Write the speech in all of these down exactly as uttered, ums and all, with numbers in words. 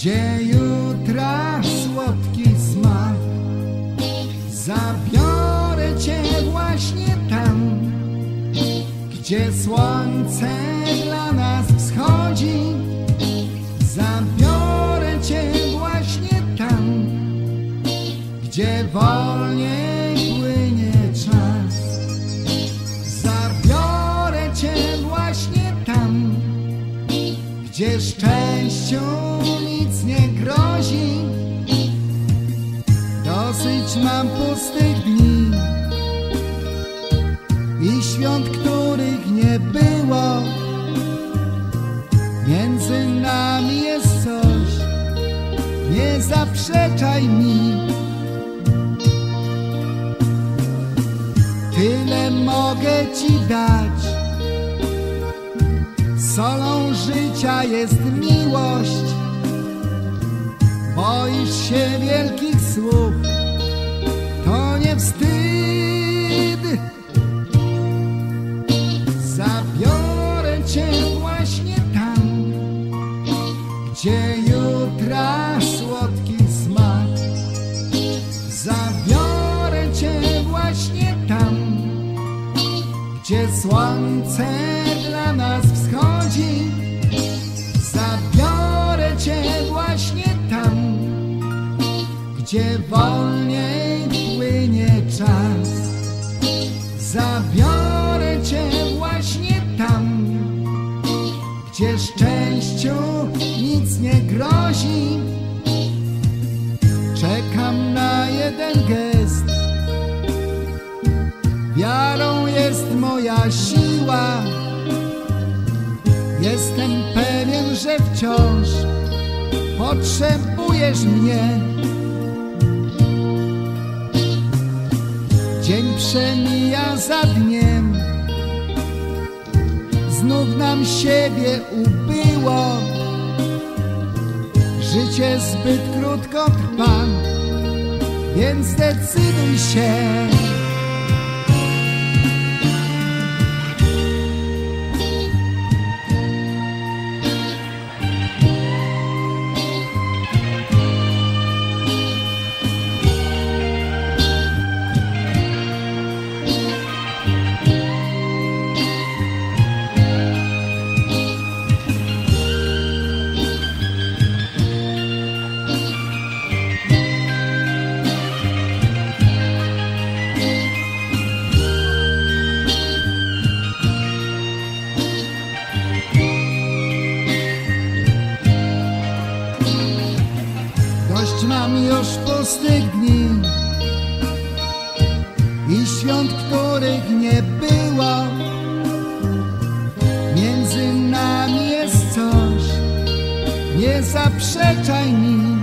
gdzie jutra słodki smak. Zabiorę cię właśnie tam, gdzie słońce dla nas wschodzi. Zabiorę cię właśnie tam, gdzie wolniej płynie czas. Zabiorę cię właśnie tam, gdzie szczęściu nic nie grozi. Dosyć mam pustych dni i świąt, których nie było. Między nami jest coś, nie zaprzeczaj mi. Tyle mogę ci dać. Solą życia jest miłość. Boisz się wielkich słów, to nie wstyd. Zabiorę cię właśnie tam, gdzie jutra słodki smak. Zabiorę cię właśnie tam, gdzie słońce dla nas wschodzi. Zabiorę cię właśnie tam, gdzie wolniej płynie czas. Zabiorę cię właśnie tam, gdzie szczęściu nic nie grozi. Czekam na jeden gest, wiarą jest moja siła. Jestem pewien, że wciąż potrzebujesz mnie. Dzień przemija za dniem, znów nam siebie ubyło. Życie zbyt krótko trwa, więc zdecyduj się. Dość mam już pustych dni i świąt, których nie było. Między nami jest coś, nie zaprzeczaj mi.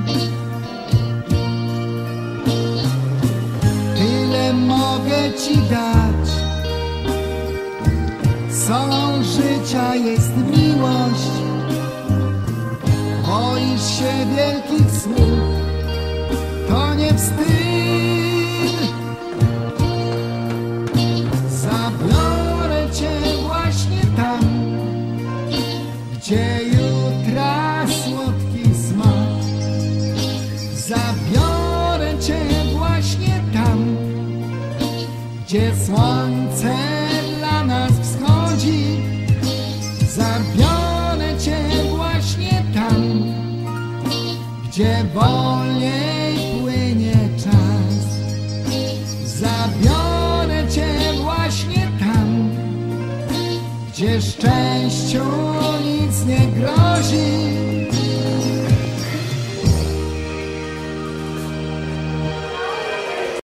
Tyle mogę ci dać. Solą życia jest miłość. Boisz się wielkich słów, to nie wstyd. Zabiorę cię właśnie tam, gdzie jutra słodki smak. Zabiorę cię właśnie tam, gdzie słońce dla nas wschodzi. Zabiorę cię właśnie tam, gdzie wolniej płynie czas. Zabiorę cię właśnie tam, gdzie szczęściu nic nie grozi.